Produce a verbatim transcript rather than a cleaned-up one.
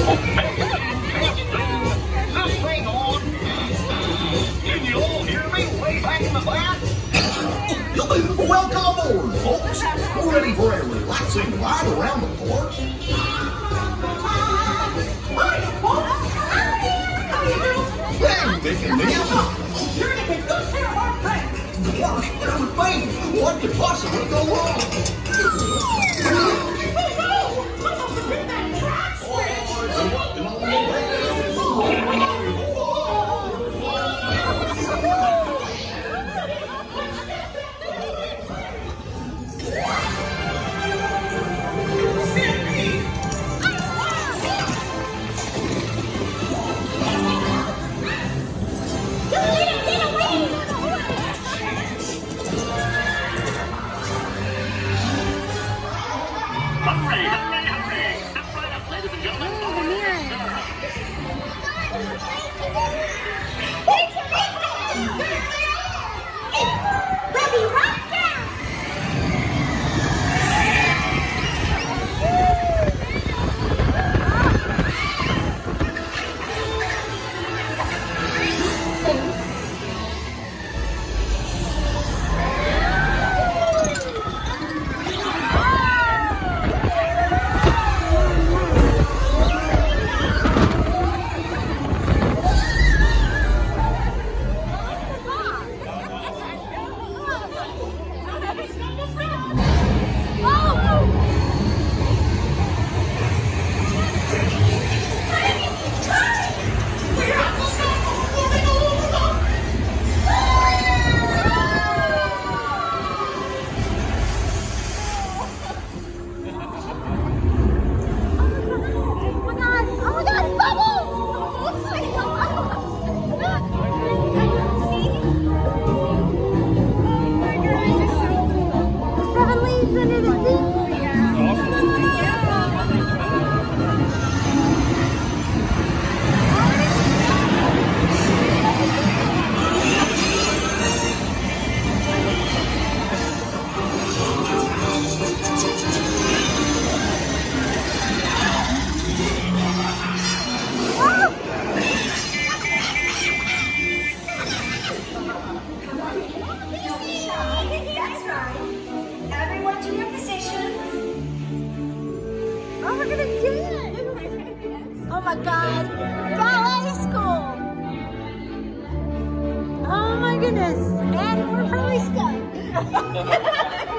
This thing on. Can you all hear me way back in the back? Welcome aboard, folks. We're ready for a relaxing ride around the park. Hey, Mickey, Minnie. You're gonna get good care of our thing. Gosh, everything. What could possibly go wrong? Oh, no! I must have hit that track switch. Hurry, hurry, hurry! Step right up, ladies and gentlemen. Oh, the mirror. Ready, right down! Oh my God, ballet school! Oh my goodness, and we're probably stuck.